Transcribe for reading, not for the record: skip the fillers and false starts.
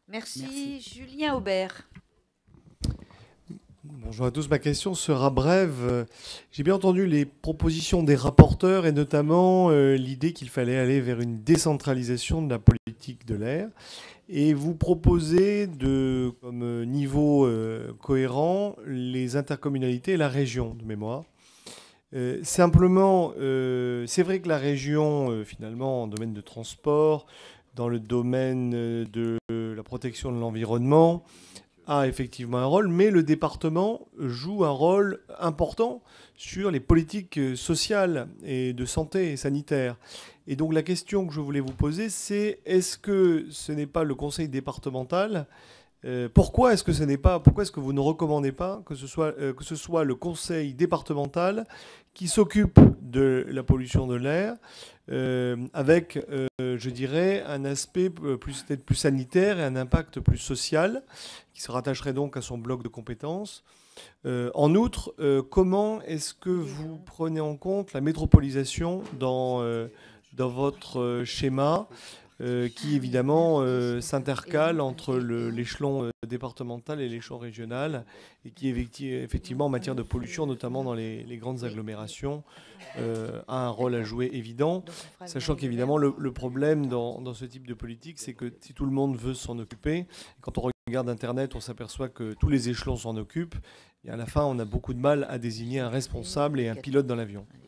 Merci. Julien Aubert. Bonjour à tous, ma question sera brève. J'ai bien entendu les propositions des rapporteurs et notamment l'idée qu'il fallait aller vers une décentralisation de la politique de l'air. Et vous proposez comme niveau cohérent les intercommunalités et la région de mémoire. Simplement, c'est vrai que la région, finalement, en domaine de transport, dans le domaine de la protection de l'environnement, a effectivement un rôle, mais le département joue un rôle important sur les politiques sociales et de santé et sanitaire. Et donc la question que je voulais vous poser, c'est est-ce que ce n'est pas le conseil départemental pourquoi est-ce que pourquoi est-ce que vous ne recommandez pas que ce soit le conseil départemental qui s'occupe de la pollution de l'air avec, je dirais, un aspect peut-être plus sanitaire et un impact plus social qui se rattacherait donc à son bloc de compétences. En outre, comment est-ce que vous prenez en compte la métropolisation dans votre schéma qui évidemment s'intercale entre l'échelon départemental et l'échelon régional, et qui effectivement en matière de pollution, notamment dans les grandes agglomérations, a un rôle à jouer évident, sachant qu'évidemment le problème dans ce type de politique, c'est que si tout le monde veut s'en occuper, quand on regarde Internet, on s'aperçoit que tous les échelons s'en occupent, et à la fin, on a beaucoup de mal à désigner un responsable et un pilote dans l'avion.